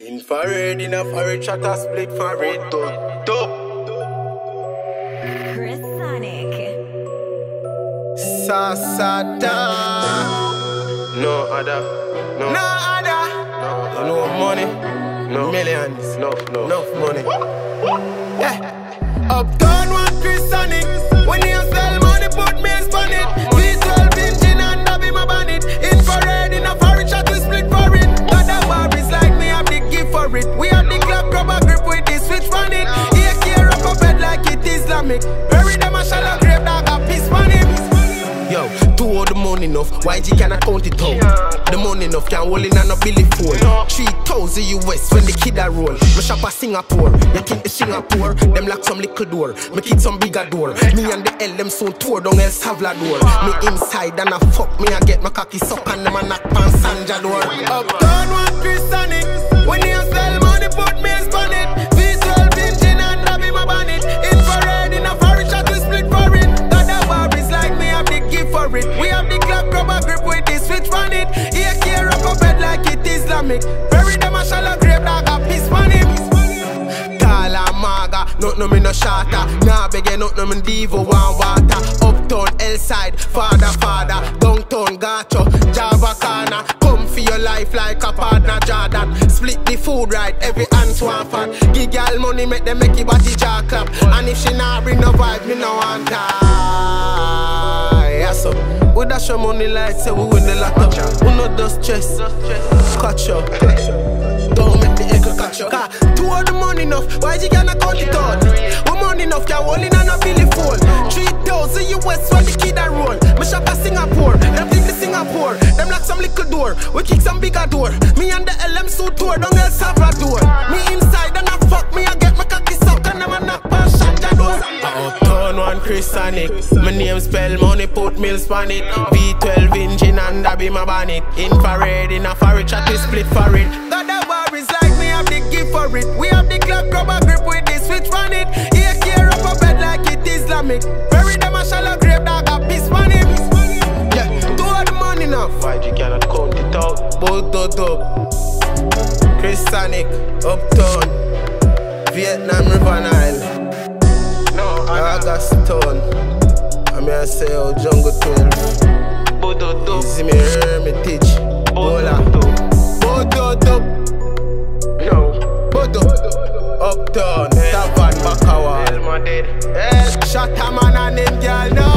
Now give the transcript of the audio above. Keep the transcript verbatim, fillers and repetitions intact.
Infrared in a forest, shot a split for it. Top. Chris Sonic. Sasada. No other. No, no other. No, no money. No millions. No, no. Enough money. Yeah. Uptown one Chris Sonic. When you sell money, put meals on it. V twelve engine and Dabby my bonnet. Infrared in a forest, shot a split for it. But the Barbies like me have the gift for it. We have the club rubber grip with the switch on it. Here care up a bed like it Islamic. Bury them a shallow grave, dog a piece on it. Yo, two of the money enough, Y G cannot count it out. The money enough can hold in and a billy phone. Three thousand U S when the kid a roll. Me shop a Singapore, you keep the Singapore. Them lock some little door, me keep some bigger door. Me and the L them soon tour down El Salvador. Me inside and a fuck me I get my cocky suck and them a knock pan Sanja door. Uptown one Chris Sonic. When you sell money put meals on it. V twelve engine and Dabby my bonnet. Infrared in a forest shot we split for it. Got the Barbies like me have the gift for it. We have the club rubber grip with the switch on it. Here care up a bed like it Islamic. Bury them a shallow grave, dog a piece on it. Tala maga, not no me no shatter. Nah beg not no me divo one water. Uptown, L side, father father. Downtown, gacho, Java corner. Come for your life like a partner Jordan. Split the food right, every hand swan fat. Give girl money make them make your body jaw clap. And if she nah bring no vibe, me no want her. Yeah, so we dash your money like say we win the lotto. We no dust chest, catch up. Don't make the echo catch up. Car, two of the money enough, why you gonna count it out? We money enough, can hold in and a billy phone. Three thousand U S when the kid a roll. Me shop a Singapore, them think the Singapore. Them lock some little door, we kick some bigger door. Me and the L M suit tour down El Salvador. Me inside and I fuck me, I get my cocky suck and them a knock pan Sanja door. Uptown one Chris Sonic. My name spell money, put meals on it. V twelve engine and Dabby my bonnet. Infrared in a forest, shot we split for it. Got the Barbies like me have the gift for it. We have the club rubber grip with the switch on it. Here care up a bed like it Islamic. Bury them a shallow grave, dog a piece on it. Yeah, two of the money now. Y G cannot count it out. Both dot up. Chris Sonic, Uptown, Vietnam River Nile. No, August Town. I'm here to say oh Jungle twelve. Both dot up. See me Hermitage. Bola. Both dot up. Uptown, Tavan, Bakawa. Shot a man and them girl now.